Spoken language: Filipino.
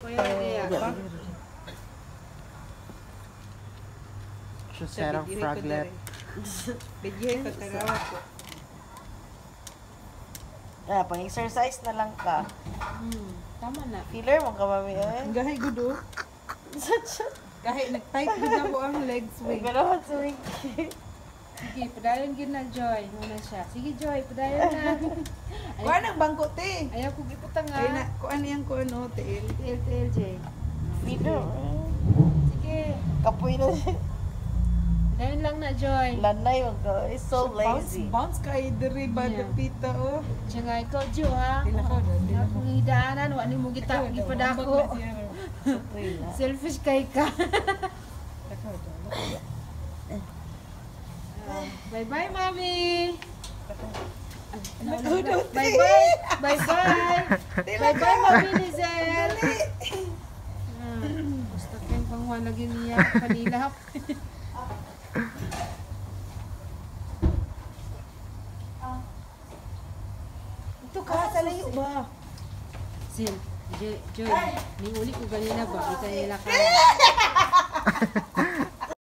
Serang froglet. Bigyan ka tagawa ko. Pang-exercise na lang ka. Tama na. Filler mo ka, mami. Gahay gudo. Kahit nag-type din ako ang leg swing. Ganawan sa wing. Sige, padayon gid na Joy. Muna siya. Sige Joy, padayon na. Kuha ng bangko, te. Ayaw ko giputang Kaya na, nga. kuha niyang kuha no, te. TLJ. Filler. Sige. Kapoy na siya. Padayon lang na Joy. Lanay mo ka. It's so lazy. Bounce ka diri ba Yeah. pita oh. Siya nga ikaw Jo ha. Dila ko doon. Dila ko. Akong hidaanan, wala mo gipadako. Selfish kay ka. Bye-bye, Mami. Bye-bye. Bye-bye. Bye-bye, Mami Lizel. Basta kayong pangwan lagi niya. Panilap. Ito ka sa layo ba? Sil, Joy, ni uli ko ganina ba? Kita nila ka.